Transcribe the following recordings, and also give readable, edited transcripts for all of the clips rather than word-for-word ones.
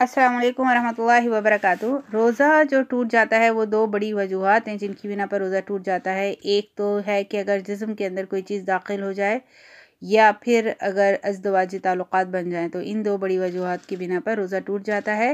अस्सलाम वालेकुम वरहमतुल्लाहि वबरकातुहू। रोज़ा जो टूट जाता है वो दो बड़ी वजूहात हैं जिनकी बिना पर रोज़ा टूट जाता है। एक तो है कि अगर जिस्म के अंदर कोई चीज़ दाखिल हो जाए या फिर अगर अज़दवाजी ताल्लुकात बन जाएं, तो इन दो बड़ी वजूहात की बिना पर रोज़ा टूट जाता है।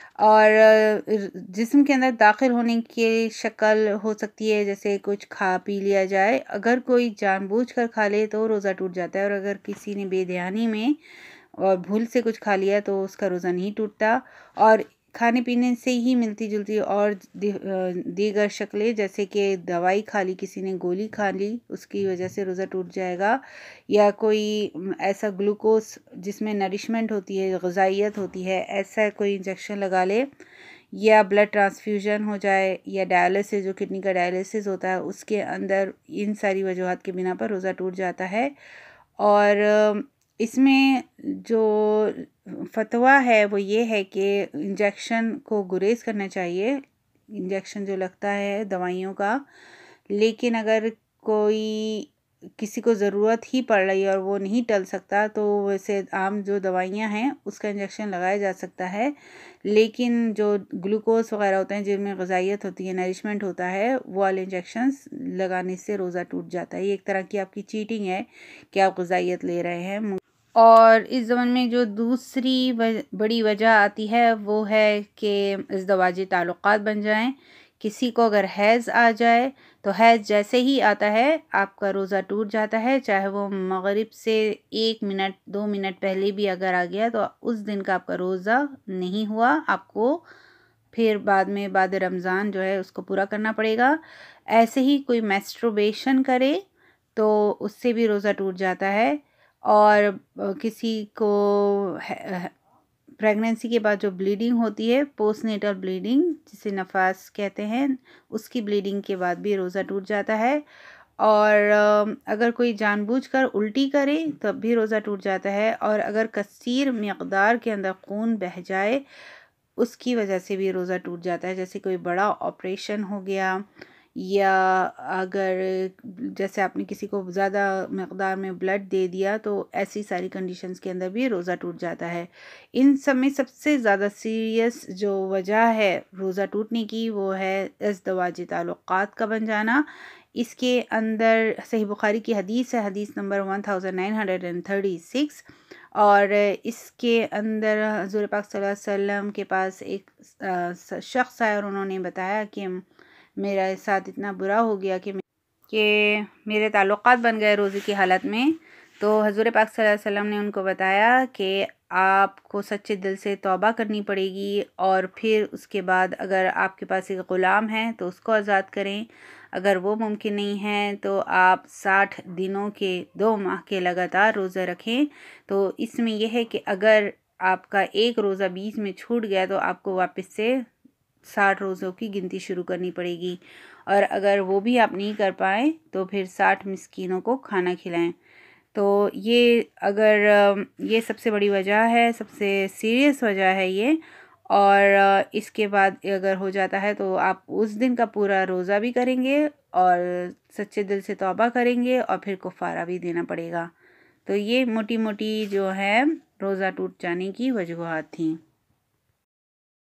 और जिस्म के अंदर दाखिल होने की शक्ल हो सकती है जैसे कुछ खा पी लिया जाए। अगर कोई जानबूझकर खा ले तो रोज़ा टूट जाता है, और अगर किसी ने बेध्यानी में और भूल से कुछ खा लिया तो उसका रोज़ा नहीं टूटता। और खाने पीने से ही मिलती जुलती और दीगर शक्लें, जैसे कि दवाई खा ली, किसी ने गोली खा ली, उसकी वजह से रोज़ा टूट जाएगा। या कोई ऐसा ग्लूकोज जिसमें नरिशमेंट होती है, ग़िज़ाइयत होती है, ऐसा कोई इंजेक्शन लगा ले, या ब्लड ट्रांसफ्यूजन हो जाए, या डायलिसिस, जो किडनी का डायलिसिस होता है उसके अंदर, इन सारी वजूहात के बिना पर रोज़ा टूट जाता है। और इसमें जो फतवा है वो ये है कि इंजेक्शन को गुरेज करना चाहिए, इंजेक्शन जो लगता है दवाइयों का। लेकिन अगर कोई किसी को ज़रूरत ही पड़ रही है और वो नहीं टल सकता, तो वैसे आम जो दवाइयाँ हैं उसका इंजेक्शन लगाया जा सकता है। लेकिन जो ग्लूकोज वगैरह होते हैं जिनमें ग़िज़ाइयत होती है, नरिशमेंट होता है, वो वाले इंजेक्शंस लगाने से रोज़ा टूट जाता है। ये एक तरह की आपकी चीटिंग है कि आप ग़िज़ाइयत ले रहे हैं। और इस ज़माने में जो दूसरी बड़ी वजह आती है वो है कि अज़दवाजी ताल्लुकात बन जाएं। किसी को अगर हैज़ आ जाए तो हैज़ जैसे ही आता है आपका रोज़ा टूट जाता है, चाहे वो मगरिब से 1 मिनट 2 मिनट पहले भी अगर आ गया तो उस दिन का आपका रोज़ा नहीं हुआ। आपको फिर बाद में बाद रमज़ान जो है उसको पूरा करना पड़ेगा। ऐसे ही कोई मैस्ट्रुबेशन करे तो उससे भी रोज़ा टूट जाता है। और किसी को प्रेगनेंसी के बाद जो ब्लीडिंग होती है, पोस्टनेटल ब्लीडिंग जिसे नफास कहते हैं, उसकी ब्लीडिंग के बाद भी रोज़ा टूट जाता है। और अगर कोई जानबूझकर उल्टी करे तब भी रोज़ा टूट जाता है। और अगर कसीर मकदार के अंदर खून बह जाए उसकी वजह से भी रोज़ा टूट जाता है, जैसे कोई बड़ा ऑपरेशन हो गया, या अगर जैसे आपने किसी को ज़्यादा मकदार में ब्लड दे दिया, तो ऐसी सारी कंडीशंस के अंदर भी रोज़ा टूट जाता है। इन सब में सबसे ज़्यादा सीरियस जो वजह है रोज़ा टूटने की वो है अज़दवाजी ताल्लुकात का बन जाना। इसके अंदर सही बुखारी की हदीस है, हदीस नंबर 1936। और इसके अंदर हुज़ूर पाक सल्लल्लाहु अलैहि वसल्लम के पास एक शख्स आया और उन्होंने बताया कि मेरे साथ इतना बुरा हो गया कि मेरे ताल्लुकात बन गए रोज़े की हालत में। तो हुज़ूर पाक सल्लल्लाहु अलैहि वसल्लम ने उनको बताया कि आपको सच्चे दिल से तौबा करनी पड़ेगी, और फिर उसके बाद अगर आपके पास एक ग़ुलाम है तो उसको आज़ाद करें। अगर वो मुमकिन नहीं है तो आप 60 दिनों के 2 माह के लगातार रोज़े रखें। तो इसमें यह है कि अगर आपका एक रोज़ा बीच में छूट गया तो आपको वापस से 60 रोज़ों की गिनती शुरू करनी पड़ेगी। और अगर वो भी आप नहीं कर पाएँ तो फिर 60 मिस्कीनों को खाना खिलाएं। तो ये सबसे बड़ी वजह है, सबसे सीरियस वजह है ये। और इसके बाद अगर हो जाता है तो आप उस दिन का पूरा रोज़ा भी करेंगे और सच्चे दिल से तौबा करेंगे, और फिर कफ़ारा भी देना पड़ेगा। तो ये मोटी मोटी जो है रोज़ा टूट जाने की वजूहात थी।